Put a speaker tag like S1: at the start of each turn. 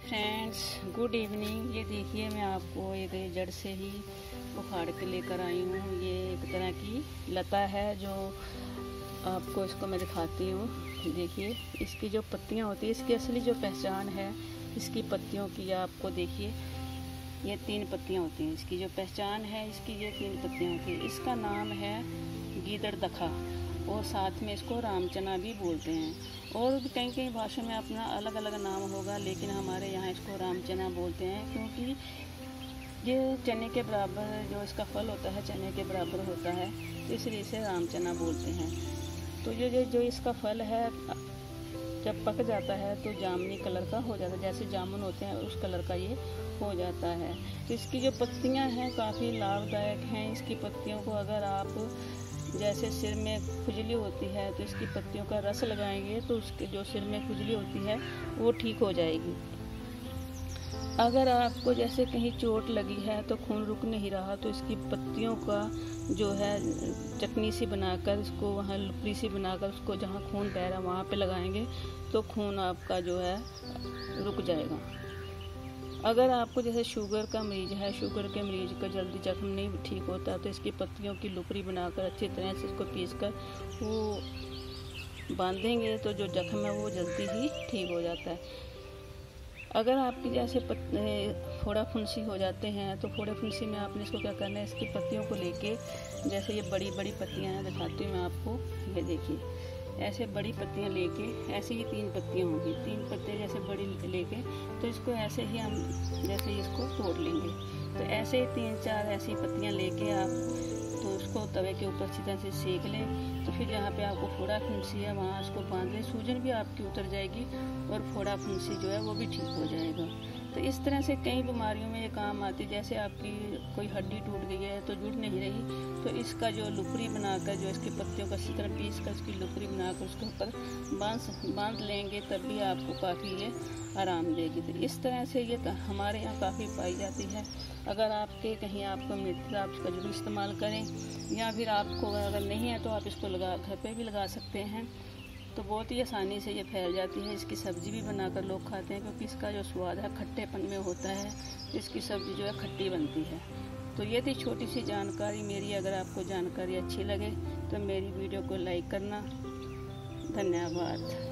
S1: Friends, good evening. ये देखिए, मैं आपको एक जड़ से ही उखाड़ के लेकर आई हूँ। ये एक तरह की लता है जो आपको इसको मैं दिखाती हूँ। देखिए, इसकी जो पत्तियाँ होती है, इसकी असली जो पहचान है इसकी पत्तियों की, आपको देखिए ये 3 पत्तियाँ होती हैं। इसकी जो पहचान है, इसकी ये 3 पत्तियाँ होती हैं। इसका नाम है गीदड़ दखा और साथ में इसको रामचना भी बोलते हैं। और कई कई भाषाओं में अपना अलग अलग नाम होगा, लेकिन हमारे यहाँ इसको रामचना बोलते हैं क्योंकि ये चने के बराबर जो इसका फल होता है चने के बराबर होता है, तो इसलिए इसे रामचना बोलते हैं। तो ये जो इसका फल है जब पक जाता है तो जामुनी कलर का हो जाता है, जैसे जामुन होते हैं उस कलर का ये हो जाता है। तो इसकी जो पत्तियां हैं काफ़ी लाभदायक हैं। इसकी पत्तियों को अगर आप जैसे सिर में खुजली होती है तो इसकी पत्तियों का रस लगाएंगे तो उसके जो सिर में खुजली होती है वो ठीक हो जाएगी। अगर आपको जैसे कहीं चोट लगी है तो खून रुक नहीं रहा तो इसकी पत्तियों का जो है चटनी सी बनाकर इसको वहाँ लुपरी सी बनाकर उसको जहाँ खून बह रहा है वहाँ पे लगाएंगे तो खून आपका जो है रुक जाएगा। अगर आपको जैसे शुगर का मरीज है, शुगर के मरीज का जल्दी जख्म नहीं ठीक होता तो इसकी पत्तियों की लुपरी बनाकर अच्छी तरह से इसको पीसकर वो बांधेंगे तो जो जख्म है वो जल्दी ही ठीक हो जाता है। अगर आपकी जैसे फोड़ा फुंसी हो जाते हैं तो फोड़े फुंसी में आपने इसको क्या करना है, इसकी पत्तियों को लेके, जैसे ये बड़ी बड़ी पत्तियां हैं दिखाती हूँ मैं आपको। ये देखिए, ऐसे बड़ी पत्तियां लेके, ऐसे ही 3 पत्तियां होंगी, 3 पत्तियां जैसे बड़ी लेके तो इसको ऐसे ही हम जैसे इसको तोड़ लेंगे। तो ऐसे ही 3-4 ऐसी पत्तियां लेके आप तो उसको तवे के ऊपर अच्छी तरह से सेक लें। तो फिर जहाँ पे आपको फोड़ा फुंसी है वहाँ उसको बांध लें, सूजन भी आपकी उतर जाएगी और फोड़ा फुंसी जो है वो भी ठीक हो जाएगा। तो इस तरह से कई बीमारियों में ये काम आती है। जैसे आपकी कोई हड्डी टूट गई है तो जुड़ नहीं रही तो इसका जो लुपरी बनाकर, जो इसकी पत्तियों का अच्छी तरह पीस कर उसकी लुपरी बनाकर उसके ऊपर बांध लेंगे तब भी आपको काफ़ी ये आराम देगी। तो इस तरह से ये हमारे यहाँ काफ़ी पाई जाती है। अगर आपके कहीं आपको मिलती है आप इसका जरूर इस्तेमाल करें, या फिर आपको अगर नहीं है तो आप इसको घर पे भी लगा सकते हैं। तो बहुत ही आसानी से ये फैल जाती है। इसकी सब्ज़ी भी बनाकर लोग खाते हैं क्योंकि इसका जो स्वाद है खट्टेपन में होता है, इसकी सब्ज़ी जो है खट्टी बनती है। तो ये थी छोटी सी जानकारी मेरी। अगर आपको जानकारी अच्छी लगे तो मेरी वीडियो को लाइक करना। धन्यवाद।